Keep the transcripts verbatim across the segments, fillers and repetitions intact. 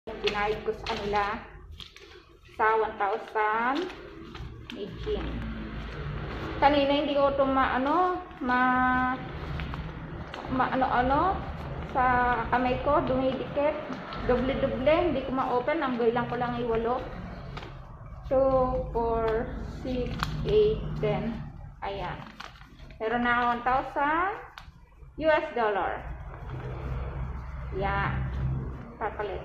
yung binayad ko sa kanila sa one thousand eighteen. Kanina hindi ko ito maano ma maano-ano sa kamay ko, dumidikit, doble-doble, hindi ko ma-open, ang bilang ko lang ay walo. two, four, six, eight, ten. Ayan. Meron na one thousand U S dollar. Yan. Papalit.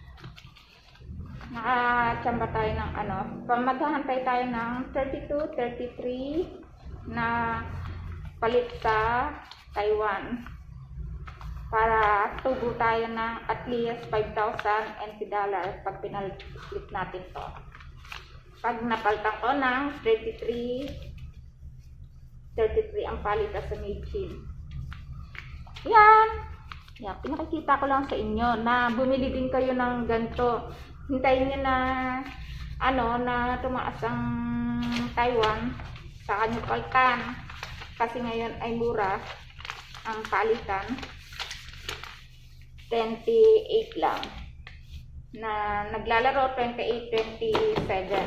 Nakachamba tayo ng ano. Maghahantay tayo ng thirty-two, thirty-three na palit sa Taiwan. Para tubo tayo ng at least five thousand N T dollars pag pinalit natin to. Pag napalitan ko ng thirty-three, thirty-three ang palitan sa Meijin. Yan. Yan. Pinakikita ko lang sa inyo na bumili din kayo ng ganito. Hintayin nyo na ano na tumaas ang Taiwan sa kanyang palitan. Kasi ngayon ay mura ang palitan. twenty-eight lang. Na naglalaro twenty-eight, twenty-seven.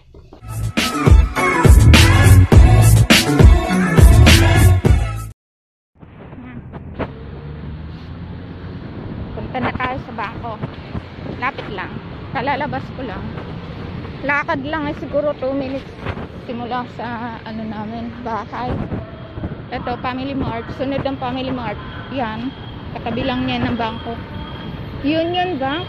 Punta na tayo sa bangko. Lapit lang. Kalalabas ko lang. Lakad lang ay siguro two minutes simula sa ano namin, bahay. Ito, Family Mart. Sunod ang Family Mart. Yan. Katabi lang niya ng bangko. Union Bank.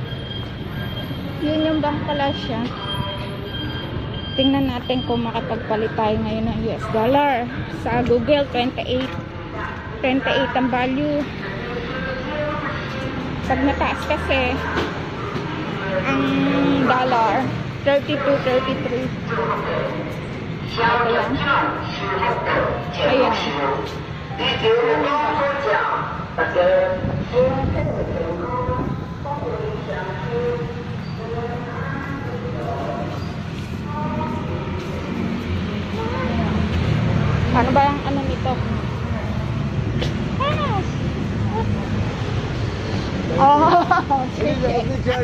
Union Bank pala siya. Tingnan natin kung makapagpalit tayo ngayon ng U S dollar. Sa Google, twenty-eight. twenty-eight ang value. Pag nataas kasi ang dollar, thirty-two, thirty-three. Ito yan. Ayan. Ano ba yung ano nito? Yes. Oh, sige.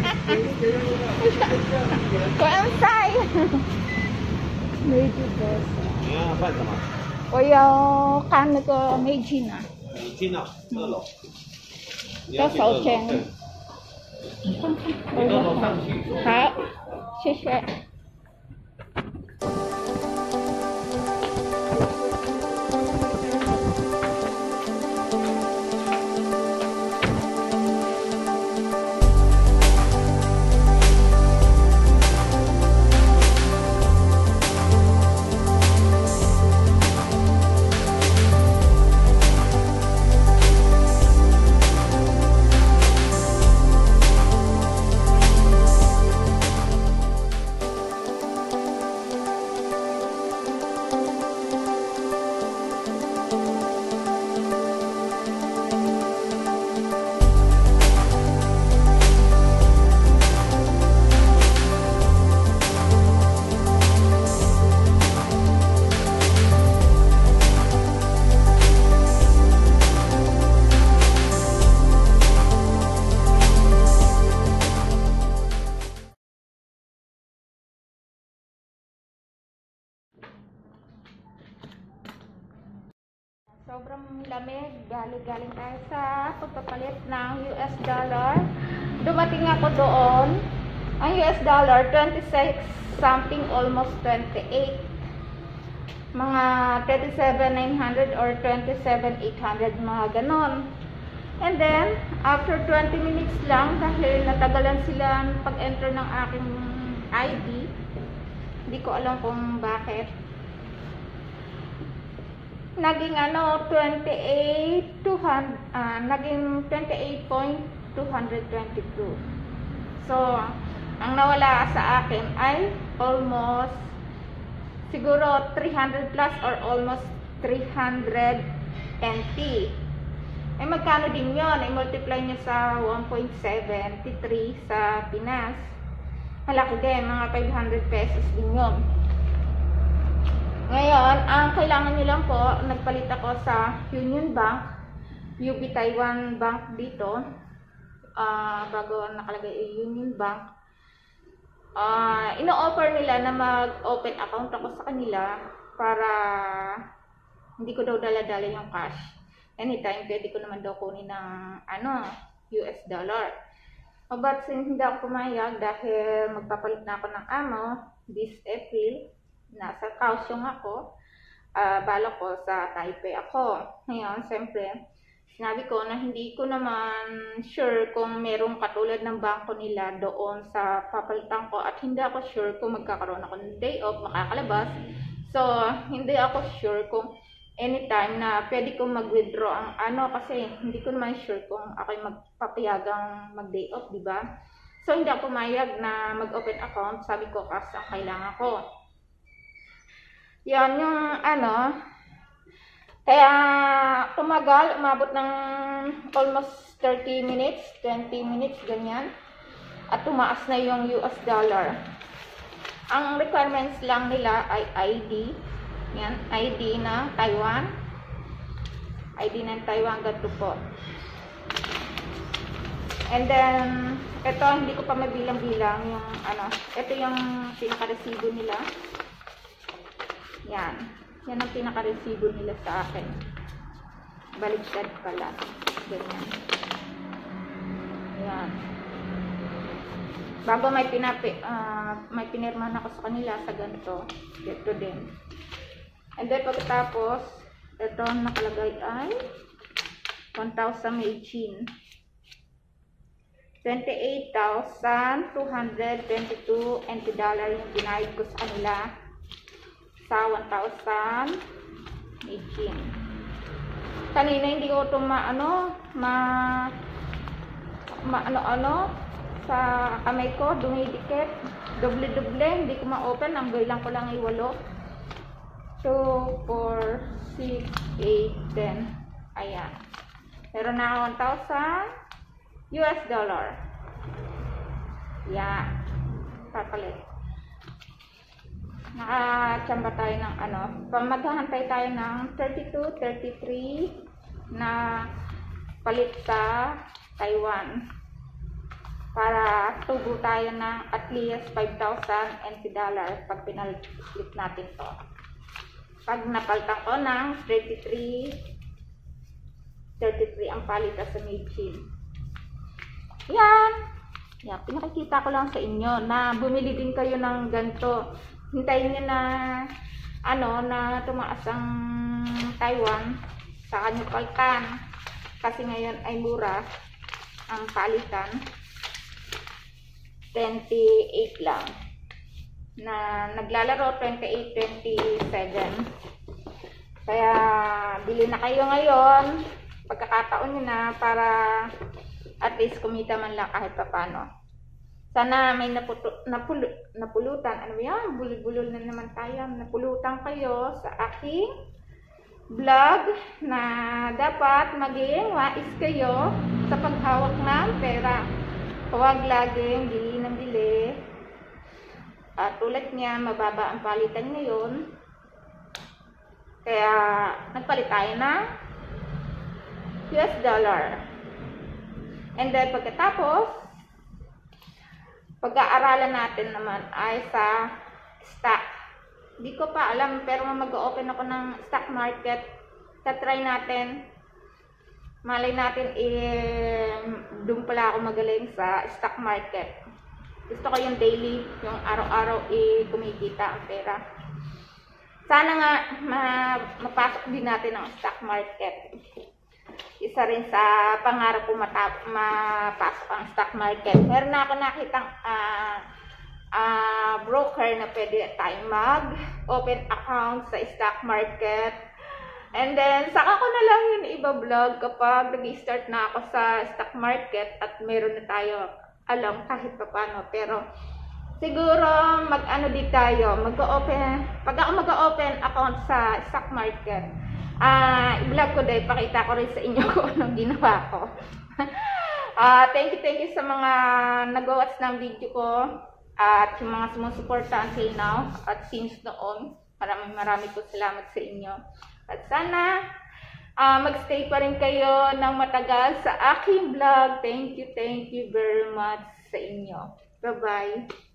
Kuensai. Meiji desu. 你要饭什么？ 我要看那个Meiji呢。 你进到二楼。你多少钱？ 你二楼上去。 好，谢谢。Sobrang lamig, galing-galing tayo sa pagpapalit ng U S dollar. Dumating ako doon, ang U S dollar, twenty-six something, almost twenty-eight. Mga twenty-seven nine hundred or twenty-seven eight hundred, mga ganon. And then, after twenty minutes lang, dahil natagalan sila pag-enter ng aking I D, hindi ko alam kung bakit. Naging ano, twenty-eight two hundred, uh, naging twenty-eight point two two two. So, ang nawala sa akin ay almost siguro three hundred plus or almost three hundred N T. Eh magkano din yun? I-multiply nyo sa one point seven three sa Pinas. Malaki din, mga five hundred pesos din yun. Ngayon, ang kailangan nyo lang po, nagpalit ako sa Union Bank, U B Taiwan Bank dito. uh, bago nakalagay yung Union Bank, uh, ino-offer nila na mag-open account ako sa kanila para hindi ko daw dala-dala yung cash. Anytime, pwede ko naman daw kunin ng ano, U S dollar. O, but since hindi ako pumayag dahil magpapalit na ako ng amo this April, nasa Kaohsiung ako, uh, bala ko sa Taipei ako. Ngayon, siyempre, sinabi ko na hindi ko naman sure kung merong katulad ng bangko nila doon sa papalitan ko at hindi ako sure kung magkakaroon ako ng day off, makakalabas. So, hindi ako sure kung anytime na pwede kong mag-withdraw ang ano kasi hindi ko naman sure kung ako'y magpapayagang mag-day off, di ba? So, hindi ako pumayag na mag-open account. Sabi ko, kasi ang kailangan ko. Yan yung ano, kaya tumagal, umabot ng almost thirty minutes, twenty minutes, ganyan. At tumaas na yung U S dollar. Ang requirements lang nila ay I D. Yan, I D na Taiwan. I D ng Taiwan, ganito po. And then, ito, hindi ko pa mabilang-bilang yung ano, ito yung pinaka-resibo nila. Yan. Yan ang pinaka-resibo nila sa akin. Baliktad pala. Ganyan. Yan. Bago may pinapi, uh, may pinirmahan ako sa kanila sa ganito. Ito din. And then pagkatapos, ito nakalagay ay one thousand eighteen. twenty-eight thousand two hundred twenty-two N T dollar yung binayad ko sa kanila sa one thousand eighteen. Kanina hindi ko ito maano, ma, ma ano ano sa kamay ko, dumidikit, doble-doble, hindi ko ma-open, ang bilang ko lang ay walo. two, four, six, eight, ten. Ayan. Meron na one thousand U S dollar. Yan. Papalit. Nakachamba tayo ng ano, maghahantay tayo ng thirty-two, thirty-three na palit sa Taiwan para tubo tayo ng at least five thousand N T dollar pag pinalit natin to. Pag napalitan ko ng thirty-three, thirty-three ang palita sa Meijin. Yan. Yan, pinakikita ko lang sa inyo na bumili din kayo ng ganito. Hintayin nyo na ano na tumaas ang Taiwan sa kanyang palitan kasi ngayon ay mura ang palitan, twenty-eight lang na naglalaro, twenty-eight, twenty-seven. Kaya bili na kayo ngayon, pagkakataon nyo na para at least kumita man lang kahit papano. Sana may naputo, napulu, napulutan. Ano yan? Bulol-bulol na naman tayo. Napulutan kayo sa aking vlog na dapat maging wais kayo sa paghawak ng pera. Huwag laging bili ng bili. At tulad niya, mababa ang palitan ngayon. Kaya nagpalit tayo ng U S dollar. And then pagkatapos, pag-aaralan natin naman ay sa stock. Hindi ko pa alam pero mag-open ako ng stock market. Tatry natin. Malay natin eh, doon pala ako magaling sa stock market. Gusto ko yung daily, yung araw-araw eh, kumikita ang pera. Sana nga ma mapasok din natin ang stock market. Isa rin sa pangarap ko matap mapasok ang stock market. Meron na ako nakitang uh, uh, broker na pwede tayong mag-open account sa stock market. And then, saka ko na lang yun iba-vlog kapag nag-start na ako sa stock market at meron na tayo alam kahit pa paano. Pero, siguro mag-ano din tayo, mag-open, pag ako mag-open account sa stock market, ah, uh, i-vlog ko dahil pakita ko rin sa inyo kung anong ginawa ko. uh, thank you, thank you sa mga nag-watch ng video ko at yung mga sumusuporta until now at since noon. Maraming maraming po salamat sa inyo. At sana ah, magstay pa rin kayo ng matagal sa aking vlog. Thank you, thank you very much sa inyo. Bye-bye.